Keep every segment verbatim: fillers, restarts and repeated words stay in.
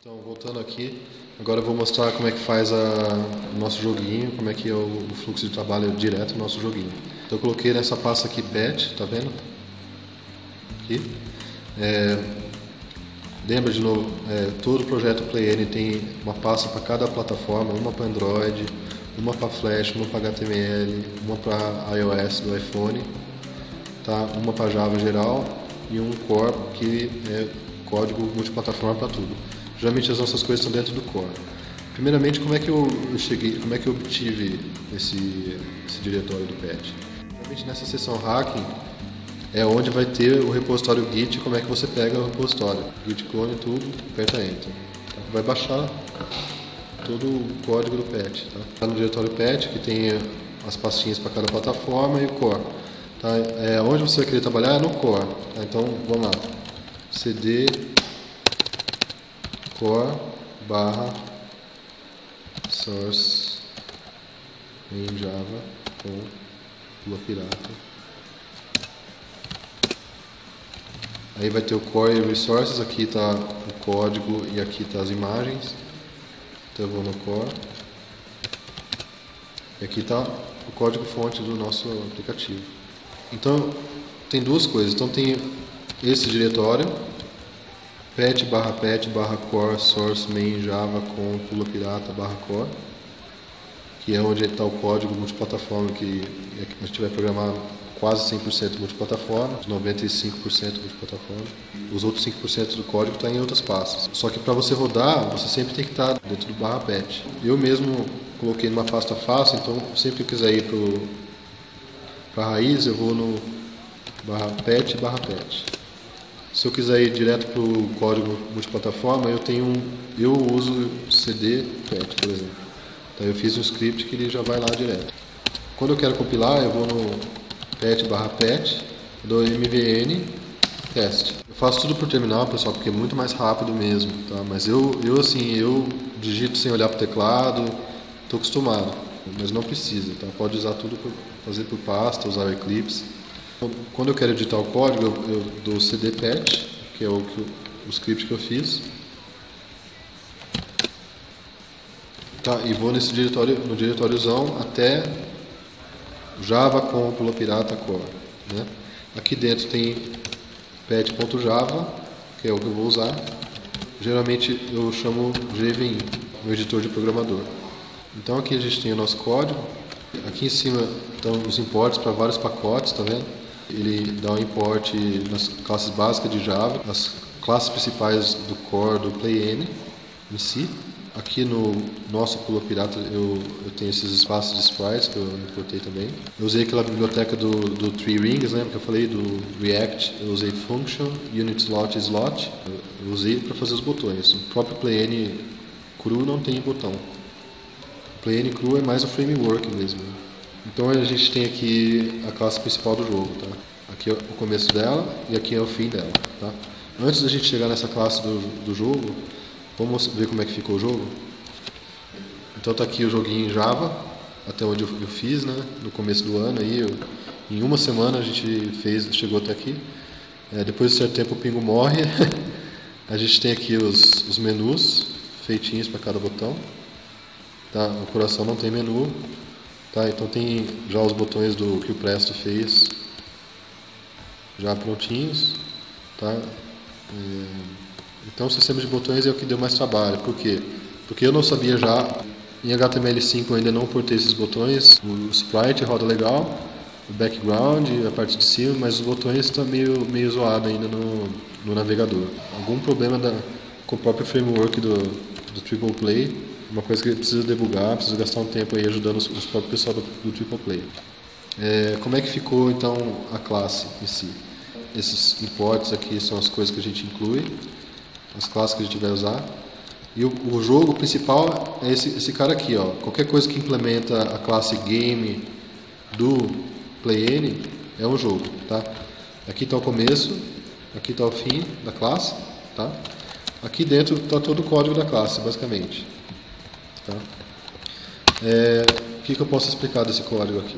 Então, voltando aqui, agora eu vou mostrar como é que faz a, o nosso joguinho, como é que é o, o fluxo de trabalho direto no nosso joguinho. Então eu coloquei nessa pasta aqui patch, tá vendo? Aqui. É, lembra de novo, é, todo projeto PlayN tem uma pasta para cada plataforma, uma para Android, uma para Flash, uma para H T M L, uma para iOS do iPhone, tá? Uma para Java geral e um core que é código multiplataforma para tudo. Geralmente as nossas coisas estão dentro do core. Primeiramente, como é que eu cheguei, como é que eu obtive esse, esse diretório do patch? Geralmente nessa seção hacking é onde vai ter o repositório Git, como é que você pega o repositório. Git clone tudo, aperta Enter. Vai baixar todo o código do patch. Tá? No diretório patch, que tem as pastinhas para cada plataforma e o core. Tá? É, onde você vai querer trabalhar é no core. Tá? Então, vamos lá. cd core barra source em Java com Lua Pirata. Aí vai ter o core e resources, aqui está o código e aqui está as imagens. Então eu vou no core. E aqui está o código fonte do nosso aplicativo. Então tem duas coisas. Então tem esse diretório patch barra patch barra core source main java com pula pirata barra core, que é onde está o código multiplataforma, que a gente vai programar quase cem por cento multiplataforma, noventa e cinco por cento multiplataforma. Os outros cinco por cento do código está em outras pastas. Só que para você rodar, você sempre tem que estar dentro do barra patch. Eu mesmo coloquei numa pasta fácil, então sempre que eu quiser ir para a raiz, eu vou no barra patch barra patch. Se eu quiser ir direto para o código multiplataforma, eu tenho um, eu uso cd patch, por exemplo. Então eu fiz um script que ele já vai lá direto. Quando eu quero compilar, eu vou no patch barra patch, dou mvn test. Eu faço tudo por terminal, pessoal, porque é muito mais rápido mesmo, tá? Mas eu, eu assim, eu digito sem olhar para o teclado, estou acostumado, mas não precisa, tá? Pode usar tudo, por, fazer por pasta, usar o Eclipse. Quando eu quero editar o código, eu, eu dou cd patch, que é o, que, o script que eu fiz, tá? E vou nesse diretório, no diretóriozão até Java com Pula Pirata core, né? Aqui dentro tem patch.java, que é o que eu vou usar. Geralmente eu chamo gvim, meu editor de programador. Então aqui a gente tem o nosso código. Aqui em cima estão os imports para vários pacotes, tá vendo? Ele dá um import nas classes básicas de Java, as classes principais do core do PlayN em si. Aqui no nosso Pula Pirata eu, eu tenho esses espaços de sprites que eu importei também. Eu usei aquela biblioteca do, do Three Rings, lembra que eu falei do React? Eu usei Function, Unit Slot e Slot. Eu, eu usei para fazer os botões. O próprio PlayN cru não tem botão. O PlayN cru é mais o framework mesmo. Então a gente tem aqui a classe principal do jogo, tá? Aqui é o começo dela e aqui é o fim dela, tá? Antes da gente chegar nessa classe do, do jogo, vamos ver como é que ficou o jogo. Então tá aqui o joguinho em Java, até onde eu, eu fiz, né? No começo do ano aí, eu, em uma semana a gente fez, chegou até aqui. É, depois de certo tempo o pingo morre. A gente tem aqui os, os menus feitinhos para cada botão. Tá? O coração não tem menu. Tá, então tem já os botões do que o Presto fez já prontinhos, tá? É, então o sistema de botões é o que deu mais trabalho. Por quê? Porque eu não sabia já, em H T M L cinco eu ainda não portei esses botões, o sprite roda legal, o background, a parte de cima, mas os botões estão meio, meio zoado ainda no, no navegador. Algum problema da, com o próprio framework do, do Triple Play. Uma coisa que precisa debugar, precisa gastar um tempo aí ajudando os, os próprios pessoal do, do Triple Play. É, como é que ficou então a classe em si? Esses imports aqui são as coisas que a gente inclui, as classes que a gente vai usar. E o, o jogo principal é esse, esse cara aqui, ó. Qualquer coisa que implementa a classe game do PlayN é um jogo, tá? Aqui está o começo, aqui está o fim da classe, tá? Aqui dentro está todo o código da classe, basicamente. Tá? É, o que, que eu posso explicar desse código aqui?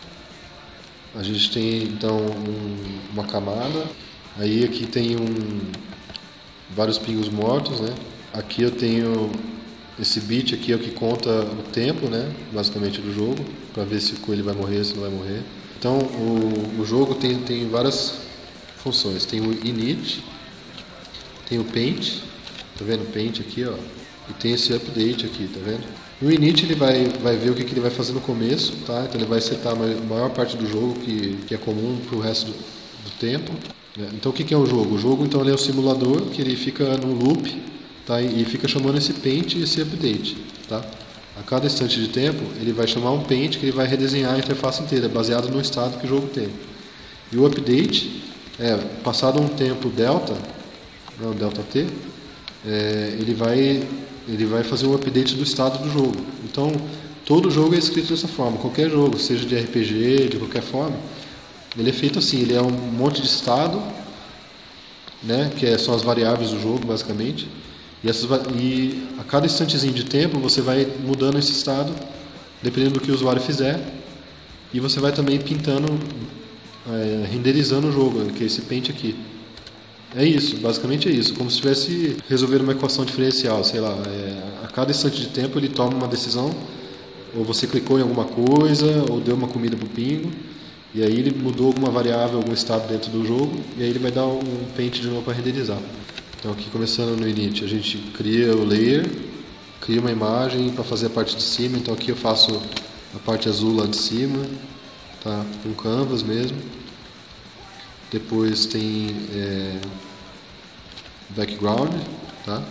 A gente tem então um, uma camada, aí aqui tem um, vários pingos mortos, né? Aqui eu tenho esse bit aqui é o que conta o tempo, né, basicamente do jogo, para ver se o coelho vai morrer, se não vai morrer. Então o, o jogo tem, tem várias funções. Tem o init, tem o paint, tá vendo? O paint aqui, ó, e tem esse update aqui, tá vendo? No init ele vai, vai ver o que, que ele vai fazer no começo, tá? Então ele vai setar a maior parte do jogo que, que é comum para o resto do, do tempo. Então o que, que é o jogo? O jogo então ele é um simulador que ele fica num loop, tá? E fica chamando esse paint e esse update, tá? A cada instante de tempo ele vai chamar um paint que ele vai redesenhar a interface inteira, baseado no estado que o jogo tem. E o update é, passado um tempo delta, não, delta t, é, ele vai ele vai fazer um update do estado do jogo. Então todo jogo é escrito dessa forma, qualquer jogo, seja de R P G, de qualquer forma, ele é feito assim, ele é um monte de estado, né, que é, são as variáveis do jogo basicamente, e, essas, e a cada instantezinho de tempo você vai mudando esse estado, dependendo do que o usuário fizer, e você vai também pintando, é, renderizando o jogo, que é esse paint aqui. É isso, basicamente é isso, como se estivesse resolvendo uma equação diferencial, sei lá, é, a cada instante de tempo ele toma uma decisão, ou você clicou em alguma coisa, ou deu uma comida pro pingo, e aí ele mudou alguma variável, algum estado dentro do jogo, e aí ele vai dar um paint de novo para renderizar. Então aqui começando no init, a gente cria o layer, cria uma imagem para fazer a parte de cima, então aqui eu faço a parte azul lá de cima, tá, com canvas mesmo. Depois tem é, background, tá?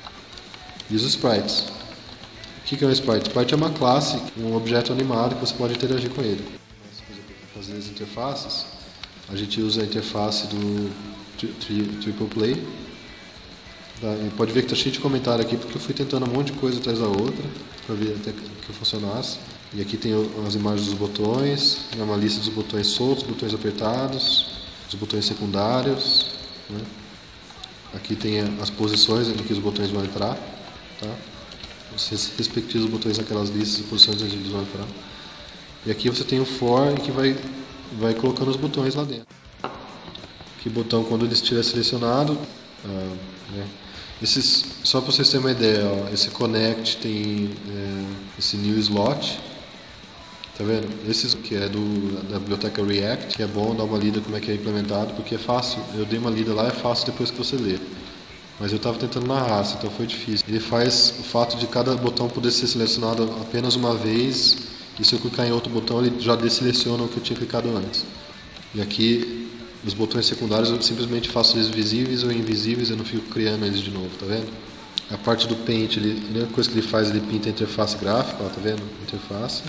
E os sprites. O que é um sprite? Sprite é uma classe, um objeto animado que você pode interagir com ele. Para fazer as interfaces, a gente usa a interface do Triple Play. Tá? E pode ver que está cheio de comentário aqui, porque eu fui tentando um monte de coisa atrás da outra, para ver até que funcionasse. E aqui tem as imagens dos botões, uma lista dos botões soltos, botões apertados, os botões secundários, né? Aqui tem as posições em que os botões vão entrar, tá? Os respectivos botões naquelas listas e posições onde eles vão entrar. E aqui você tem o for que vai, vai colocando os botões lá dentro. Aqui o botão quando ele estiver selecionado, ah, né? Esses, só para vocês terem uma ideia, ó, esse connect tem é, esse new slot. Tá vendo? Esse que é do, da biblioteca React, que é bom dar uma lida como é que é implementado, porque é fácil, eu dei uma lida lá, é fácil depois que você lê. Mas eu estava tentando na raça, então foi difícil. Ele faz o fato de cada botão poder ser selecionado apenas uma vez, e se eu clicar em outro botão, ele já deseleciona o que eu tinha clicado antes. E aqui, os botões secundários, eu simplesmente faço eles visíveis ou invisíveis, eu não fico criando eles de novo, tá vendo? A parte do Paint, ele, a única coisa que ele faz, ele pinta a interface gráfica, ó, tá vendo? Interface.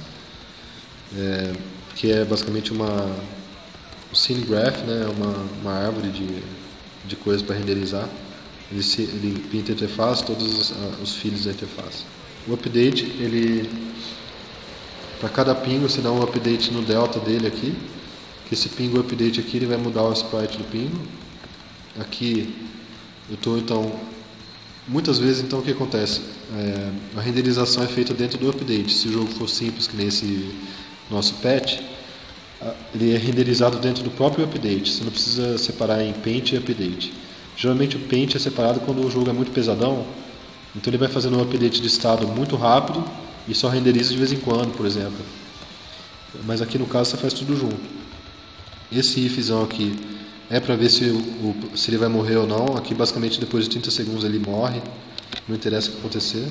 É, que é basicamente uma um scene graph, né, uma, uma árvore de, de coisas para renderizar. Ele, se, ele pinta a interface, todos os, os fields da interface. O update, ele para cada pingo você dá um update no delta dele aqui, que esse pingo update aqui ele vai mudar o sprite do pingo. Aqui eu estou então muitas vezes então o que acontece? É, a renderização é feita dentro do update. Se o jogo for simples que nesse nosso patch, ele é renderizado dentro do próprio update, você não precisa separar em paint e update. Geralmente o paint é separado quando o jogo é muito pesadão, então ele vai fazendo um update de estado muito rápido e só renderiza de vez em quando, por exemplo. Mas aqui no caso você faz tudo junto. Esse ifzão aqui é para ver se, o, se ele vai morrer ou não. Aqui basicamente depois de trinta segundos ele morre, não interessa o que acontecer.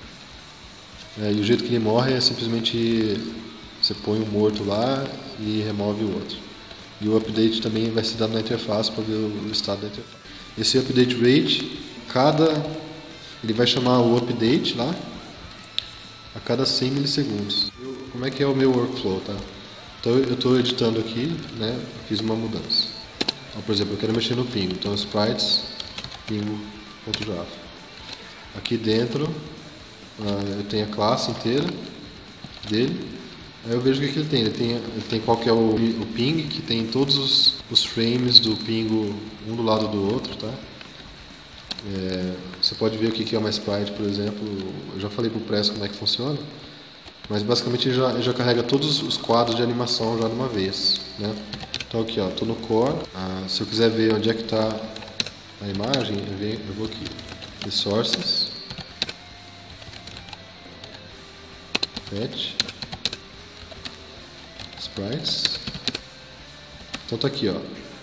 É, e o jeito que ele morre é simplesmente você põe o morto lá e remove o outro. E o update também vai ser dado na interface para ver o estado da interface. Esse update rate, cada, ele vai chamar o update lá a cada cem milissegundos. Eu, como é que é o meu workflow, tá? Então eu estou editando aqui, né? Fiz uma mudança. Então, por exemplo, eu quero mexer no pingo, então sprites pingo.java. Aqui dentro uh, eu tenho a classe inteira dele. Aí eu vejo o que, que ele tem. Ele tem, ele tem qual que é o, o ping, que tem todos os, os frames do pingo um do lado do outro, tá? É, você pode ver o que, que é uma sprite, por exemplo. Eu já falei pro Press como é que funciona, mas basicamente ele já, ele já carrega todos os quadros de animação já de uma vez, né? Então aqui, ó, tô no core. Ah, se eu quiser ver onde é que está a imagem, eu, venho, eu vou aqui, resources. Pet. Sprites. Então tá aqui, ó.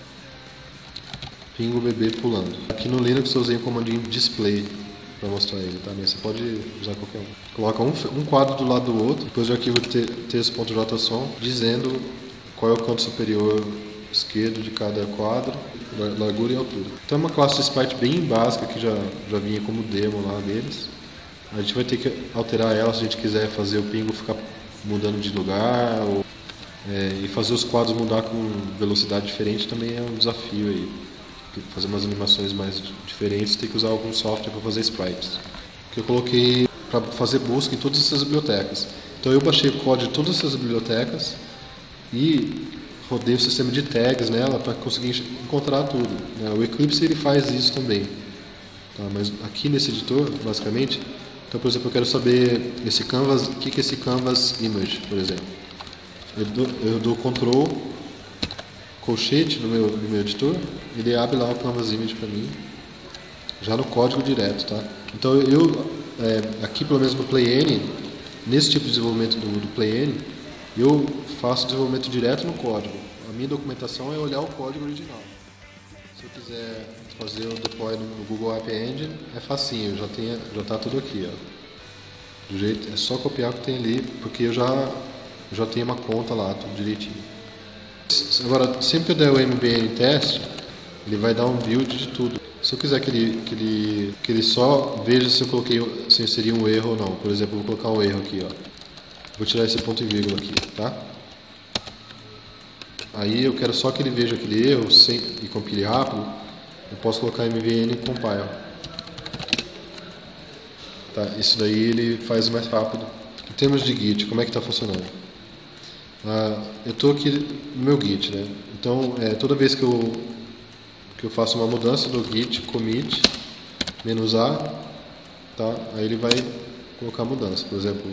Pingo o bebê pulando. Aqui no Linux eu usei o comandinho display para mostrar ele, tá? Mas você pode usar qualquer um. Coloca um, um quadro do lado do outro, depois o arquivo texto.json dizendo qual é o canto superior esquerdo de cada quadro, largura e altura. Então é uma classe de sprite bem básica que já, já vinha como demo lá deles. A gente vai ter que alterar ela se a gente quiser fazer o pingo ficar mudando de lugar ou, é, e fazer os quadros mudar com velocidade diferente também é um desafio aí. Fazer umas animações mais diferentes, tem que usar algum software para fazer sprites. Que eu coloquei para fazer busca em todas essas bibliotecas. Então eu baixei o código de todas essas bibliotecas e rodei o sistema de tags nela para conseguir encontrar tudo. O Eclipse ele faz isso também. Tá? Mas aqui nesse editor, basicamente, então por exemplo eu quero saber esse canvas, o que é esse canvas image, por exemplo. Eu dou, eu dou Ctrl colchete no meu, no meu editor, ele abre lá o Canvas Image para mim, já no código direto, tá? Então eu, é, aqui pelo menos no PlayN, nesse tipo de desenvolvimento do, do PlayN, eu faço desenvolvimento direto no código. A minha documentação é olhar o código original. Se eu quiser fazer o deploy no Google App Engine, é facinho, já tem, já está tudo aqui, ó. Do jeito, é só copiar o que tem ali, porque eu já, já tenho uma conta lá, tudo direitinho. Agora, sempre que eu der o M B N teste, ele vai dar um build de tudo. Se eu quiser que ele, que ele, que ele só veja se eu coloquei, se inserir um erro ou não. Por exemplo, eu vou colocar um erro aqui, ó. Vou tirar esse ponto e vírgula aqui, tá? Aí eu quero só que ele veja aquele erro sem, e compile rápido. Eu posso colocar M V N compile. Tá? Isso daí ele faz mais rápido. Em termos de Git, como é que está funcionando? Ah, eu estou aqui no meu Git, né? Então, é, toda vez que eu, que eu faço uma mudança do Git, commit, menos A, tá? Aí ele vai colocar mudança. Por exemplo,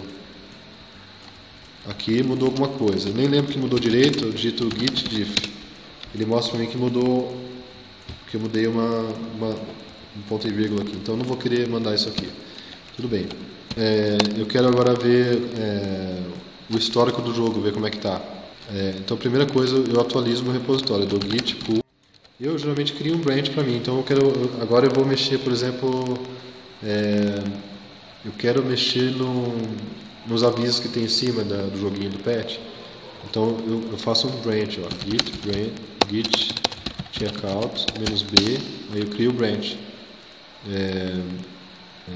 aqui mudou alguma coisa. Eu nem lembro que mudou direito, eu digito git diff. Ele mostra para mim que mudou, que eu mudei uma, uma, um ponto e vírgula aqui. Então, eu não vou querer mandar isso aqui. Tudo bem. É, eu quero agora ver... É, o histórico do jogo, ver como é que tá. É, então a primeira coisa eu atualizo no repositório, do git pull. Eu geralmente crio um branch para mim, então eu quero, agora eu vou mexer, por exemplo, é, eu quero mexer no, nos avisos que tem em cima da, do joguinho do pet. Então eu, eu faço um branch, ó, git branch, git checkout menos b, aí eu crio o branch. É, é,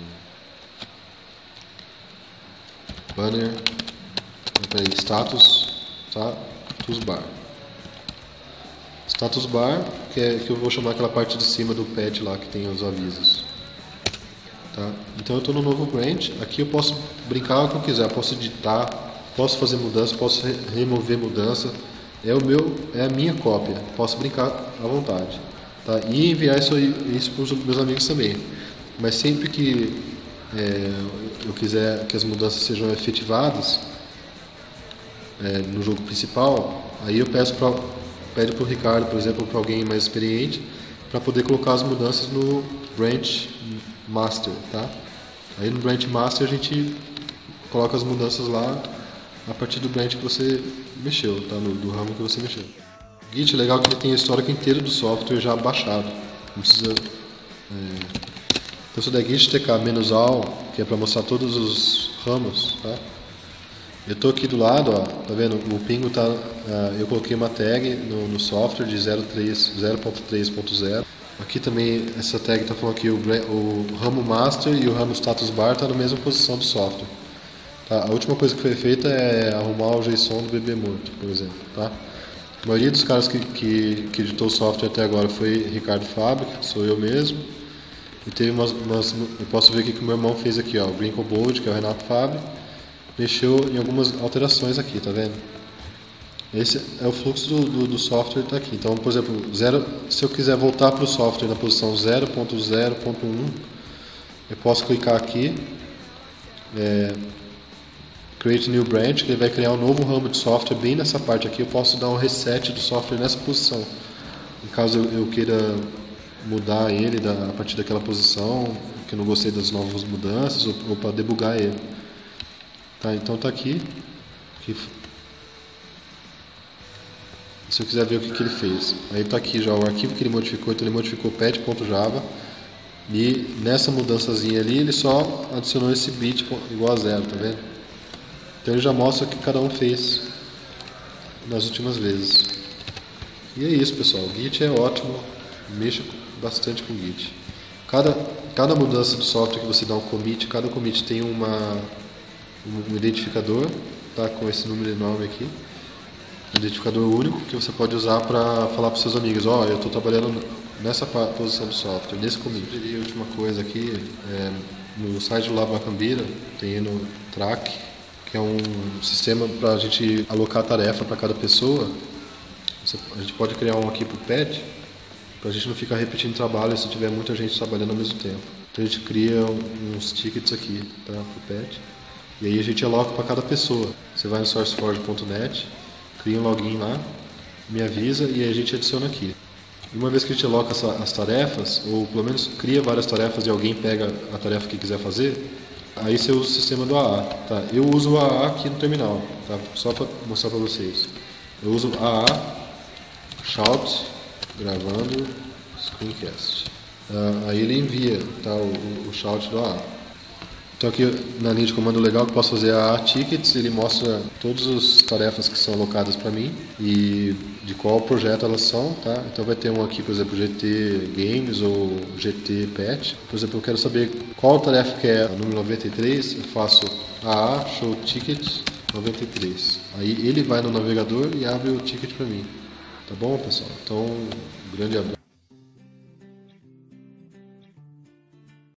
banner. Peraí, status, tá? Status bar. Status bar, que, é, que eu vou chamar aquela parte de cima do pet lá que tem os avisos. Tá? Então eu estou no novo branch. Aqui eu posso brincar o que eu quiser. Eu posso editar, posso fazer mudança, posso re remover mudança. É o meu, é a minha cópia. Posso brincar à vontade. Tá? E enviar isso, isso para os meus amigos também. Mas sempre que é, eu quiser que as mudanças sejam efetivadas, É, no jogo principal, aí eu peço para pede para o Ricardo, por exemplo, para alguém mais experiente, para poder colocar as mudanças no branch master, tá? Aí no branch master a gente coloca as mudanças lá a partir do branch que você mexeu, tá? No, do ramo que você mexeu. O Git é legal que ele tem a histórico inteiro do software já baixado, não precisa. É... Então se eu der git tk-all, que é para mostrar todos os ramos, tá? Eu estou aqui do lado, ó, tá vendo? O pingo tá, uh, eu coloquei uma tag no, no software de zero ponto três ponto zero. Aqui também essa tag está falando que o, o ramo master e o ramo status bar está na mesma posição do software. Tá? A última coisa que foi feita é arrumar o JSON do bebê morto, por exemplo. Tá? A maioria dos caras que, que, que editou o software até agora foi Ricardo Fábrica, sou eu mesmo. E teve umas, umas, eu posso ver o que o meu irmão fez aqui, ó, o Brinkle Bold, que é o Renato Fábrica. Mexeu em algumas alterações aqui, tá vendo? Esse é o fluxo do, do, do software tá aqui. Então, por exemplo, zero, se eu quiser voltar para o software na posição zero ponto zero ponto um, eu posso clicar aqui, é, Create New Branch, que ele vai criar um novo ramo de software bem nessa parte aqui. Eu posso dar um reset do software nessa posição. Em caso eu, eu queira mudar ele da, a partir daquela posição, que eu não gostei das novas mudanças, ou, ou para debugar ele. Tá, então tá aqui. aqui. Se eu quiser ver o que, que ele fez. Aí tá aqui já o arquivo que ele modificou, então ele modificou pet.java. E nessa mudançazinha ali, ele só adicionou esse bit igual a zero, tá vendo? Então ele já mostra o que cada um fez nas últimas vezes. E é isso, pessoal. O Git é ótimo, mexa bastante com o Git. Cada, cada mudança do software que você dá um commit, cada commit tem uma, um identificador, tá, com esse número enorme aqui. Um identificador único que você pode usar para falar para os seus amigos: ó, oh, eu estou trabalhando nessa posição do software, nesse commit. E a última coisa aqui, é, no site do Lab Macambira tem no Track, que é um sistema para a gente alocar tarefa para cada pessoa. Você, a gente pode criar um aqui para o pet, para a gente não ficar repetindo trabalho se tiver muita gente trabalhando ao mesmo tempo. Então a gente cria uns tickets aqui, tá, para o pet, e aí a gente aloca para cada pessoa. Você vai no sourceforge ponto net, cria um login lá, me avisa e aí a gente adiciona aqui. E uma vez que a gente aloca essa, as tarefas, ou pelo menos cria várias tarefas e alguém pega a tarefa que quiser fazer, aí você usa o sistema do A A. Tá? Eu uso o A A aqui no terminal, tá? Só para mostrar para vocês. Eu uso A A, shout, gravando, screencast. Uh, aí ele envia, tá, o, o shout do A A. Então aqui na linha de comando legal que eu posso fazer A A tickets, ele mostra todas as tarefas que são alocadas para mim e de qual projeto elas são, tá? Então vai ter um aqui, por exemplo, G T Games ou G T Pet. Por exemplo, eu quero saber qual tarefa que é a número noventa e três, eu faço A A show ticket noventa e três. Aí ele vai no navegador e abre o ticket para mim. Tá bom, pessoal? Então, um grande abraço.